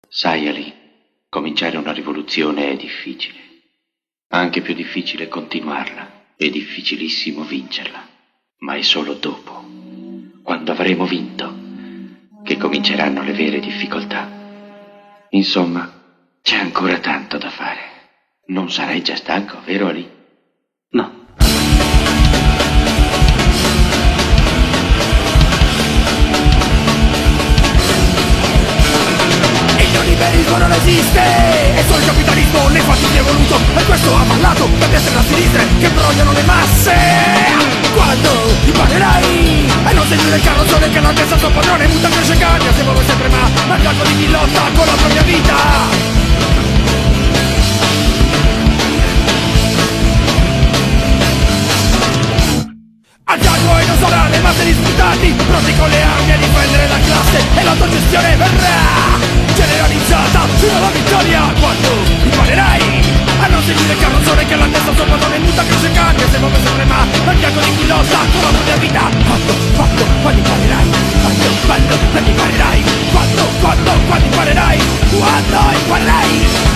Sai, Ali, cominciare una rivoluzione è difficile. Anche più difficile continuarla. È difficilissimo vincerla. Ma è solo dopo, quando avremo vinto, che cominceranno le vere difficoltà. Insomma, c'è ancora tanto da fare. Non sarai già stanco, vero Ali? No. Il neoliberismo non esiste, è solo il capitalismo nei fatti che è voluto. E questo ha ballato per destra e sinistra che brogliano le masse. Quando imparerai a non seguire il carrozzone che la testa suo padrone muta, cresce, cambia, si muove sempre ma il calcolo di chi lotta con la propria vita. Al fianco e non sarà le masse disputati, pronti con le armi a difendere la classe. E l'autogestione verrà generalizzata fino alla vittoria. Quando imparerai a non seguire il carrozzone che la testa sopra non è muta, cresce, cambia, se muove sempre ma al fianco di chi lotta con la propria vita. Quando imparerai, quando imparerai, quando imparerai, quando imparerai.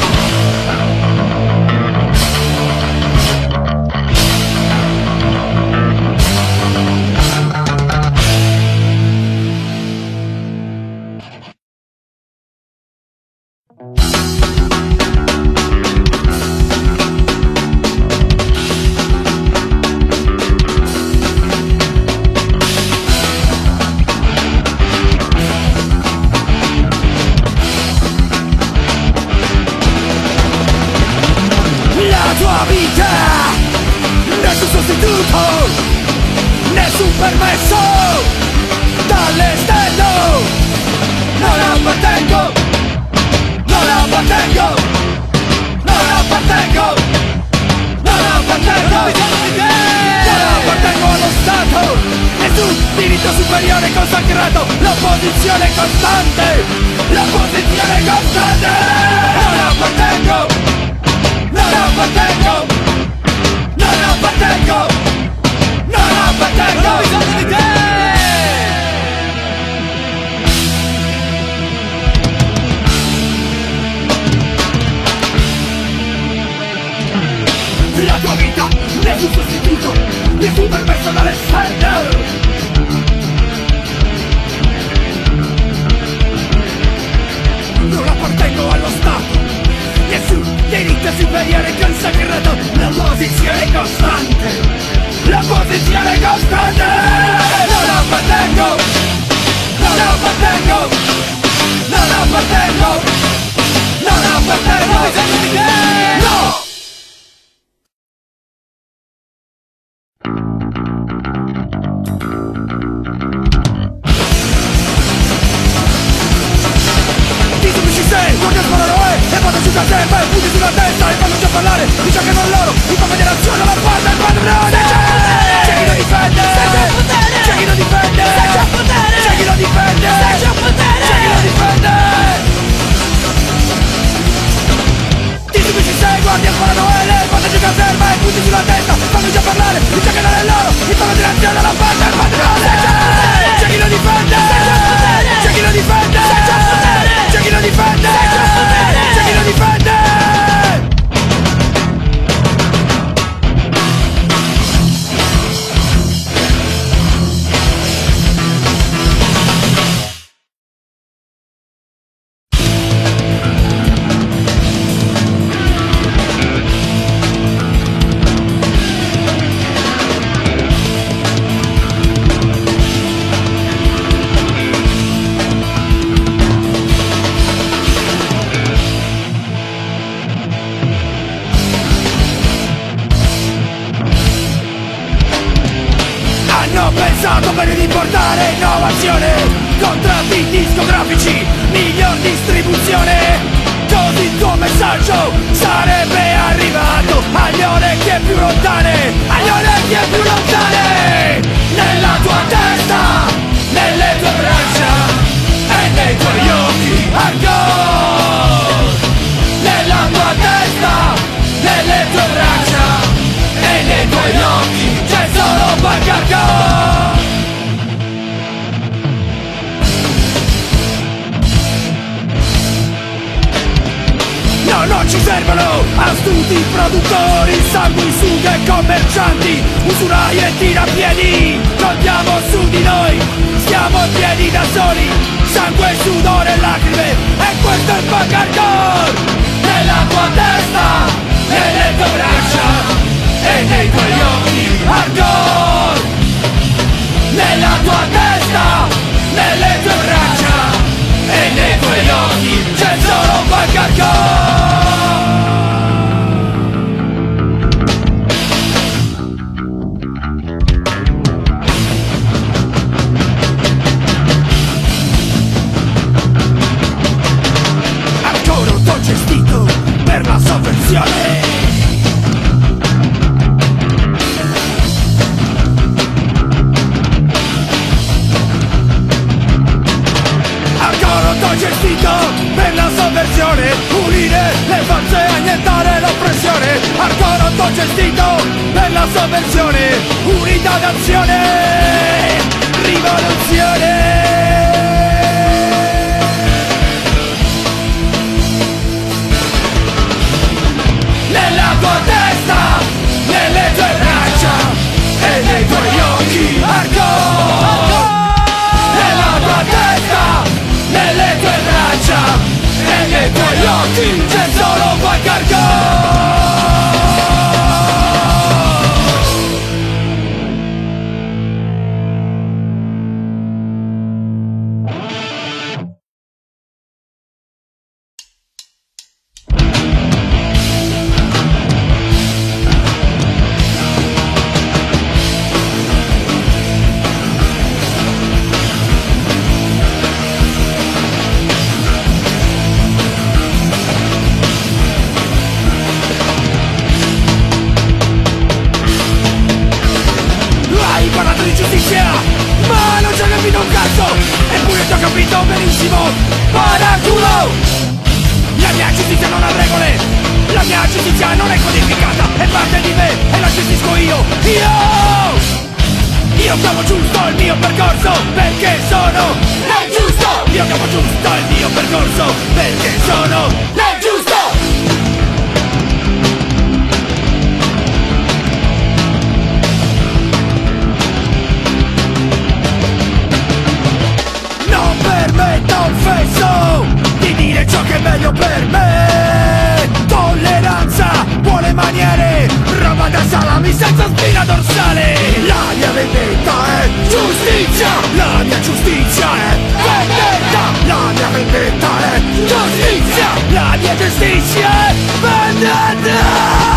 Nessun permesso dall'esterno. Non appartengo, non appartengo, non appartengo, non appartengo, non appartengo allo Stato. Nessun diritto superiore consacrato. L'opposizione costante, l'opposizione costante. Non appartengo, non appartengo, non appartengo. Non appartengo, ho bisogno di te! La tua vita, nessun sostituto, nessun permesso dall'esterno. Non appartengo allo Stato, nessun diritto superiore consacrato. La posizione costante, la posizione costante. Non appartengo, non appartengo, non appartengo, non appartengo, ho bisogno di te! No! Dici che ci sei, guarda il sparano e vado giù da te, vai, punti sulla testa e fanno già parlare. Dice che non loro, in tua federazione la parte il padrone. C'è chi lo difende, c'è chi lo difende, c'è chi lo difende, c'è chi lo difende. Dici che ci sei, guardi al Paranoele, quando gioca a serva e punti sulla testa, fammi già parlare, dice che non è loro, in tua federazione la parte il padrone. C'è chi lo difende, c'è chi lo difende, c'è chi lo difende, c'è chi lo difende. Per riportare innovazione, contratti discografici, miglior distribuzione, così il tuo messaggio sarebbe arrivato agli orecchie più lontane, agli orecchie più lontane, nella tua testa, nelle tue braccia e nei tuoi occhi ancora, nella tua testa, nelle tue braccia e nei tuoi occhi c'è solo Bacarco. ci servono astuti produttori, sanguisughe commercianti, usurai e tirapiedi. Contiamo su di noi, stiamo in piedi da soli, sangue, sudore e lacrime, e questo è il punk hardcore. Nella tua testa, nelle tue braccia e nei tuoi occhi hardcore. Nella tua testa, nelle tue braccia e nei tuoi occhi c'è solo un punk hardcore. Gestito per la sovversione. Ancora t'ho gestito per la sovversione, unire le forze e annientare l'oppressione. Ancora t'ho gestito per la sovversione, unità d'azione, rivoluzione. Nella tua testa, nelle tue braccia e nei tuoi occhi hardcore. Nella tua testa, nelle tue braccia e nei tuoi occhi c'è solo un punk hardcore. Ma non ci ho capito un cazzo, eppure ti ho capito benissimo. Paraculo! La mia giustizia non ha regole, la mia giustizia non è codificata, è parte di me e la gestisco io. Io trovo giusto il mio percorso perché sono nel giusto. Io trovo giusto il mio percorso perché sono nel giusto. Permetta offeso di dire ciò che è meglio per me. Tolleranza, buone maniere, roba da salami senza spina dorsale. La mia vendetta è giustizia, la mia giustizia è vendetta. La mia vendetta è giustizia, la mia giustizia è vendetta.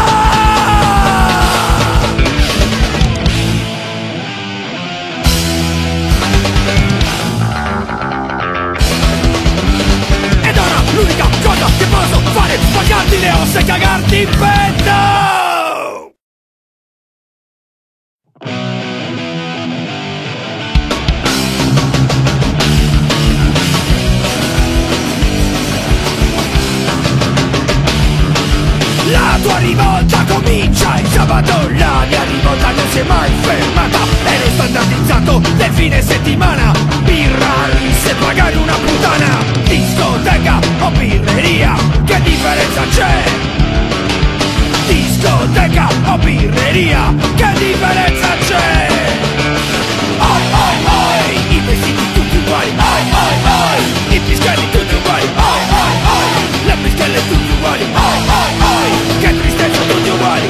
L'unica cosa che posso fare è spaccarti le ossa e cagarti in petto! La tua rivolta comincia il sabato, la mia rivolta non si è mai fermata. È lo standardizzato del fine settimana, birra, risse, pagare una puttana. Discoteca o birreria, che differenza c'è? Discoteca o birreria, che differenza c'è? Oi oi oi, i vestiti tutti uguali. Oi oi oi, i pischelli tutti uguali. Oi oi oi, le pischelle tutti uguali. Oi oi oi, che tristezza tutti uguali.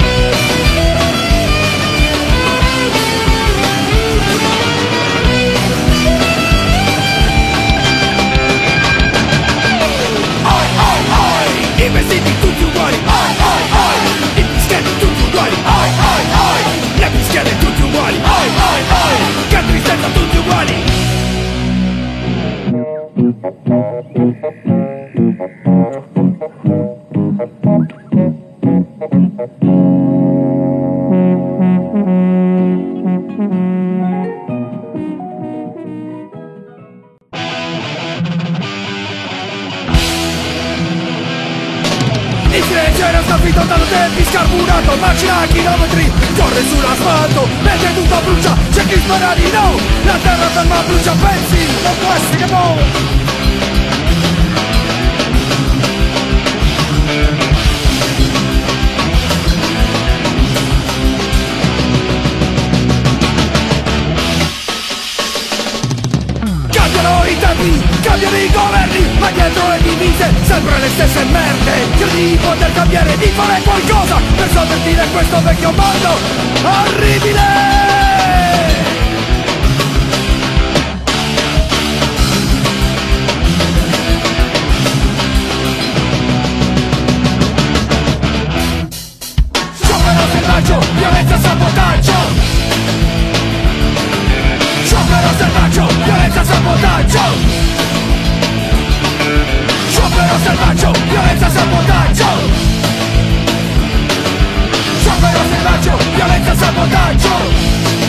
I vestiti tutti uguali, oi oi oi, i pischelli tutti uguali, oi oi oi, le pischelle tutti uguali, oi oi oi, che tristezza tutti uguali. Il silenzio sconfitto da tempi scarburato, macina a chilometri, corre sull'asfalto, mentre tutto brucia, c'è chi spera di no, la terra ferma brucia, pensi, non può essere che sempre le stesse merde. Credi di poter cambiare, di fare qualcosa per sovvertire questo vecchio mondo orribile. Violenza, sabotaggio. Sciopero selvaggio, violenza, sabotaggio. Sciopero selvaggio, violenza, sabotaggio. Sciopero selvaggio, violenza, sabotaggio.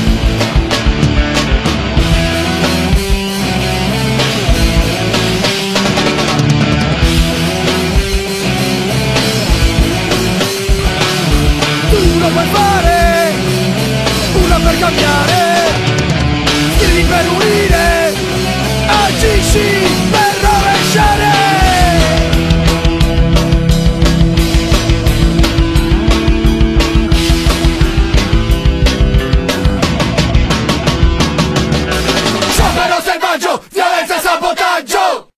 Lo puoi fare, una per cambiare, scrivi per unire, agisci per rovesciare. Sciopero selvaggio, violenza e sabotaggio.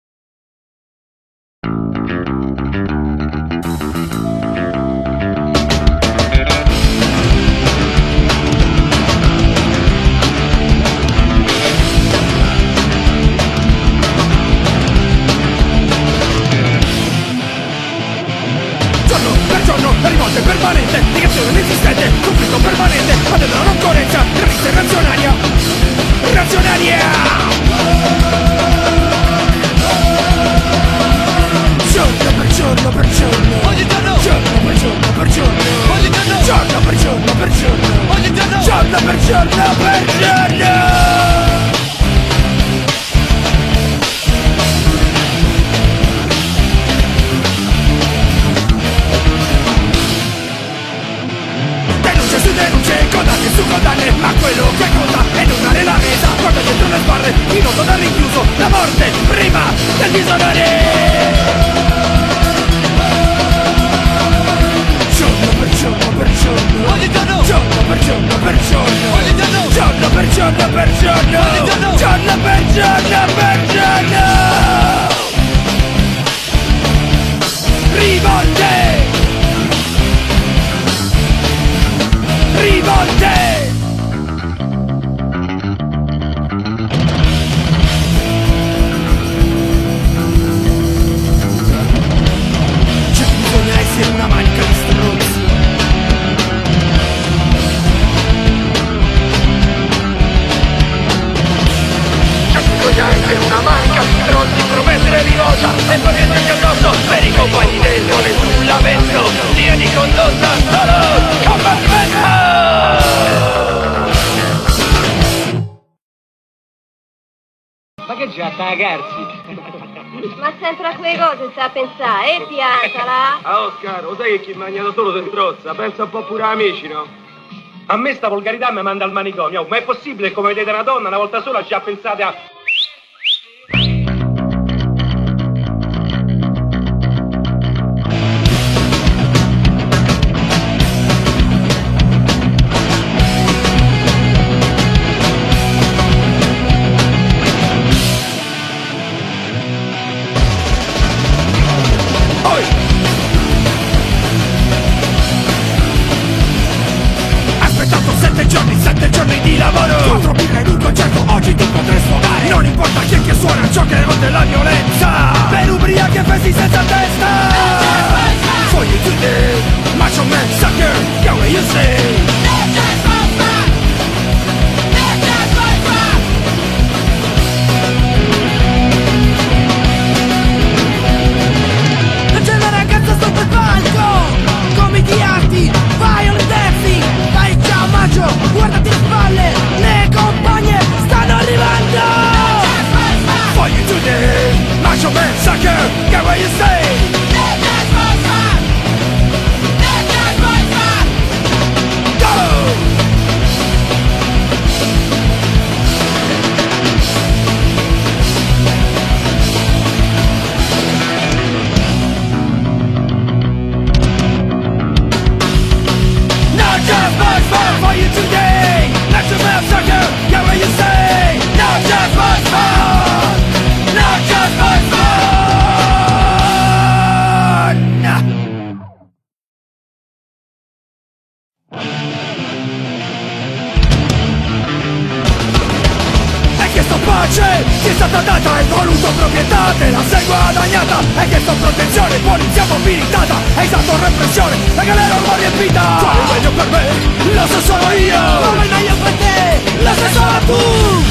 Rivolta permanente, negazione inesistente, conflitto permanente, fate della non coerenza, revista reazionaria, reazionaria. Giorno per giorno per giorno, ogni giorno, giorno per giorno per giorno, ogni giorno, giorno per giorno per giorno, ogni giorno, giorno per giorno per giorno. Denunce, condanne su condanne, ma quello che conta è non dare la resa. Guarda dietro le sbarre, in otto dal rinchiuso, la morte prima del disonore. Giorno per giorno per giorno, ogni giorno, giorno per giorno per giorno, ogni giorno, giorno per giorno per giorno, ogni giorno, giorno per giorno per giorno. Rivolte! Rivolte! C'è bisogna essere una manica di stronzi. C'è bisogna essere una manica di stronzi, promettere di rosa e poi metterci addosso per i compagni del sole sulla vento. Linea di condotta solo combattimento. Ma che già ragazzi? Ma sempre a quelle cose sta a pensare, piantala! Ah Oscar, lo sai che chi mangia da solo si strozza? Pensa un po' pure amici, no? A me sta volgarità mi manda al manicomio, ma è possibile che come vedete una donna una volta sola ci ha pensate a... Aspettato 7 giorni di lavoro, 4 birre in un concerto, oggi tu potrai sfogare hai chiesto protezione, polizia mobilitata, hai dato repressione, la galera ormai riempita. Qual è il meglio per me? Lo so solo io. Qual è il meglio per te? Lo sai solo tu.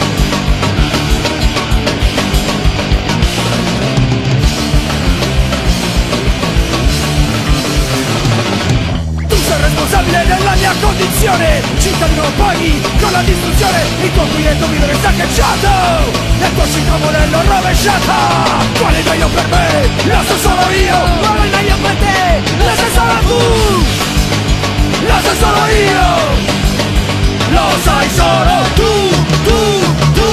Responsabile della mia condizione, cittadino paghi con la distruzione, il tuo quieto vivere saccheggiato, nel tuo cinto modello rovesciata. Qual è il meglio per me? Lo so solo io. Qual è il meglio per te? Lo sai solo tu. Lo so solo io. Lo sai solo tu.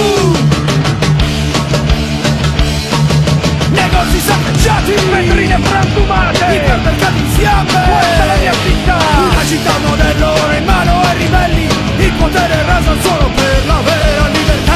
Negozi saccheggiati, vetrine frantumate, ipermercati in fiamme. Questa è la mia vita. Una città modello ora in mano ai ribelli, il potere raso al suolo per la vera libertà.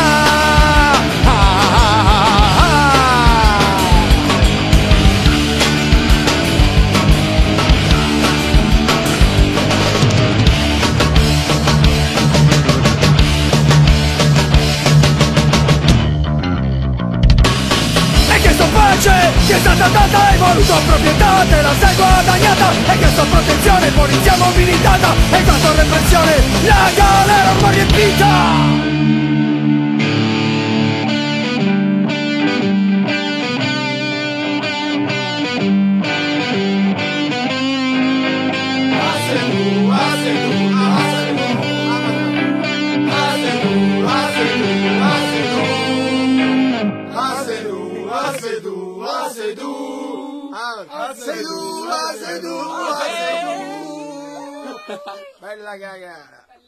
Che è stata data, hai voluto proprietà, te la sei guadagnata, hai chiesto protezione, polizia mobilitata, hai dato repressione, la galera ormai riempita. Bella cagata.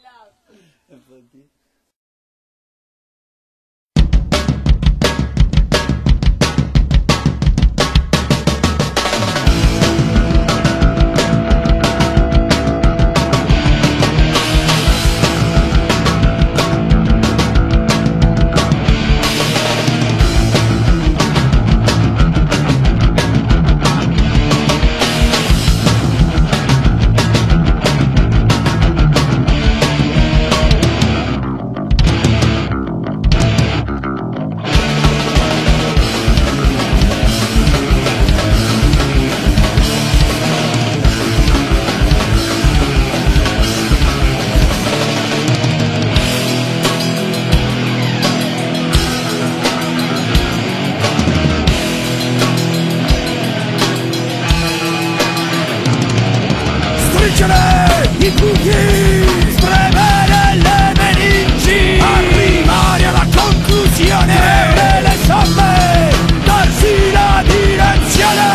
I pugni, spremere le meningi, arrivare alla conclusione, prendere le somme, darsi la direzione.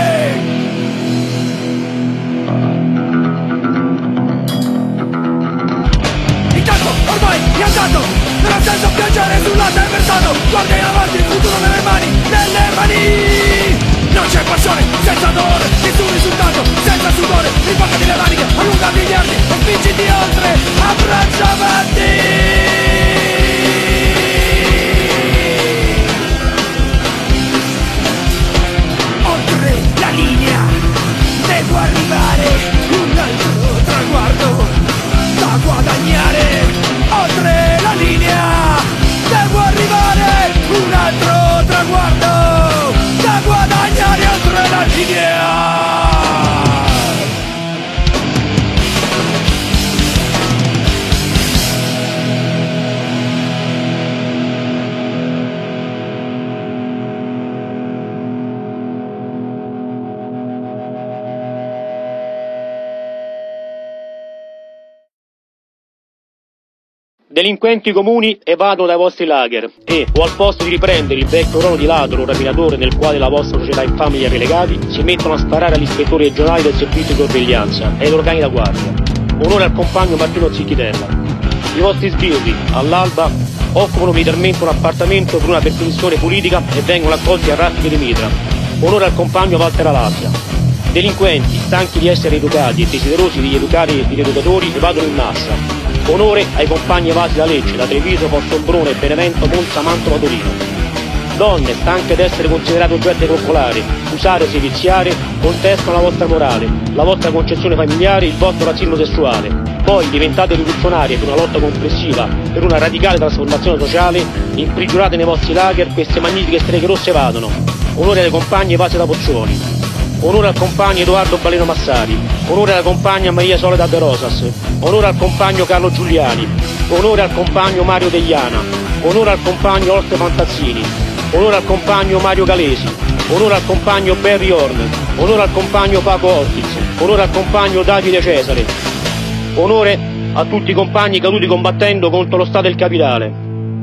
Il tempo ormai è andato, non ha senso piangere sul latte versato, guarda in avanti, il futuro nelle mani. Non c'è passione, senza dolore, nessun risultato, senza sudore, ripaccati le maniche, allungati gli arti e spingiti oltre, abbraccia avanti. Oltre la linea, devo arrivare, un altro traguardo da guadagnare. Oltre la linea, devo arrivare, un altro traguardo da guadagnare oltre la linea. Delinquenti comuni evadono dai vostri lager e, o al posto di riprendere il vecchio ruolo di ladro o rapinatore nel quale la vostra società infame li ha relegati, si mettono a sparare agli ispettori regionali del servizio di sorveglianza e ai organi da guardia. Onore al compagno Martino Zicchitella. I vostri sbirri, all'alba, occupano militarmente un appartamento per una perquisizione politica e vengono accolti a raffiche di mitra. Onore al compagno Walter Alazia. Delinquenti, stanchi di essere educati e desiderosi di educare i rieducatori, evadono in massa. Onore ai compagni evasi da Lecce, da Treviso, Fossombrone, Benevento, Monza, Mantova, Torino. Donne, stanche di essere considerate oggetti coccolari, usare o seviziare, contestano la vostra morale, la vostra concezione familiare, il vostro razzismo sessuale. Poi diventate rivoluzionarie per una lotta complessiva, per una radicale trasformazione sociale, imprigionate nei vostri lager, queste magnifiche streghe rosse evadono. onore alle compagne Vase da Pozzuoli, onore al compagno Edoardo Baleno Massari, onore alla compagna Maria Soledad de Rosas, onore al compagno Carlo Giuliani, onore al compagno Mario Degliana, onore al compagno Orte Fantazzini, onore al compagno Mario Galesi, onore al compagno Barry Horn, onore al compagno Paco Ortiz, onore al compagno Davide Cesare, onore a tutti i compagni caduti combattendo contro lo Stato e il Capitale.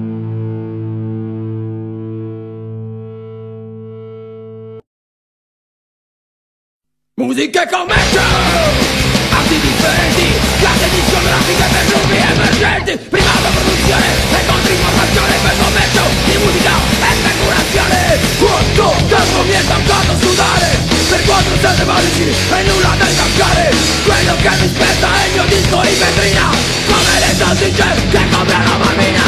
Musica e commercio, arti differenti, classe discografiche per gruppi emergenti, privata produzione e controinformazione per commercio di musica e speculazione. Quanto tempo mi è toccato sudare per 4 valici e nulla da intascare. Quello che mi spetta è il mio disco in vetrina, come le salsicce che compra la bambina.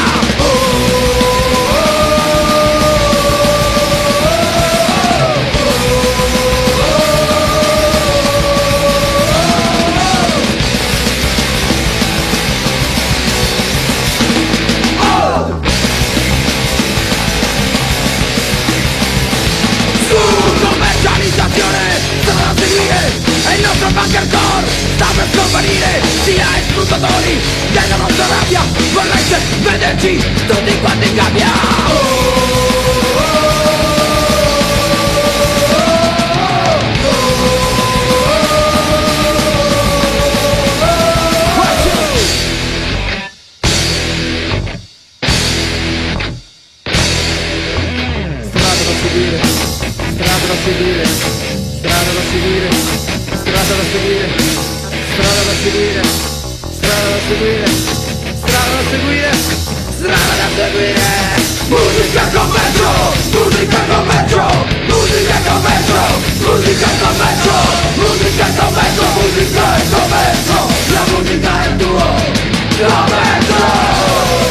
Strada da seguire, e il nostro bunker core sta per scomparire. Sia sfruttatori della nostra rabbia, vorreste vederci tutti quanti in gabbia. Musica e commercio, musica e commercio, musica e commercio, musica e commercio, musica e commercio, musica e commercio, la musica è il tuo commercio.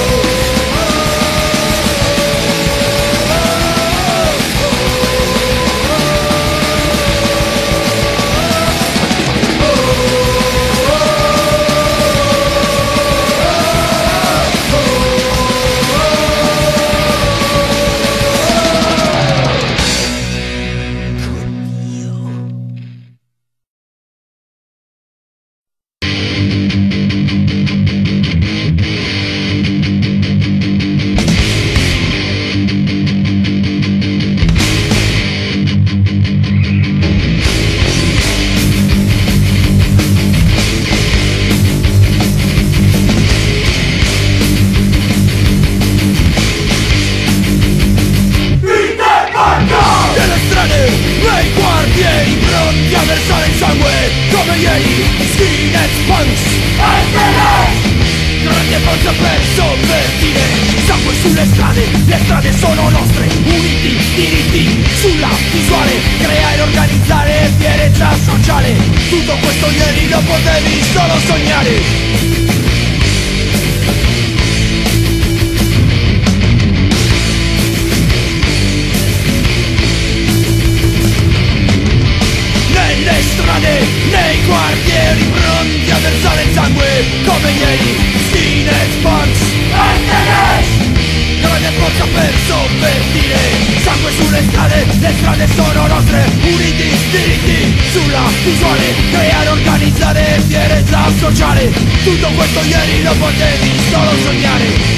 Tutto questo ieri lo potevi solo sognare.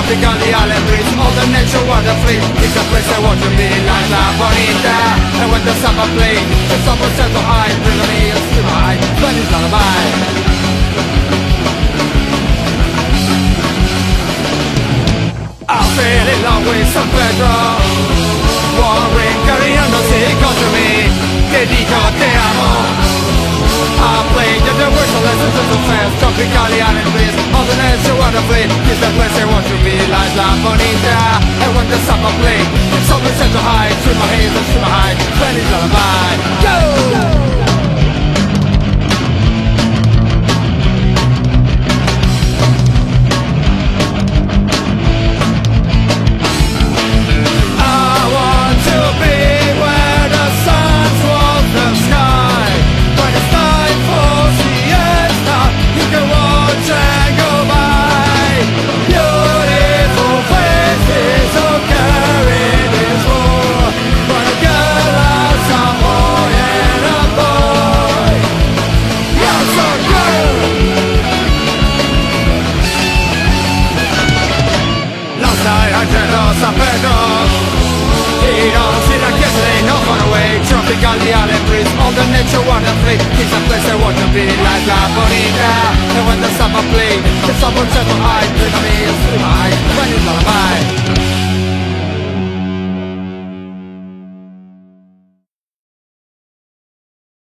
Tropically island breeze, all the nature wonderfully. It's a place I want to be, like La Bonita. And when the summer play, the summer set to high, bring me a super high, Spanish lullaby. I'm feeling long with San Pedro, warring, carriandosi contro me. Te dico te amo. I played the words of lessons of the fans. Tropically island breeze, all the nature wonderfully. It's the place I want to be, like La Bonita. And when the summer play, the summer set to high, through my haze and through my high, Spanish lullaby. Go! Tropically island breeze, all the nature wonderfully. It's a place I want to be, like La Bonita. And when the summer play, the summer set to high, bring me a super high, when it's lullaby.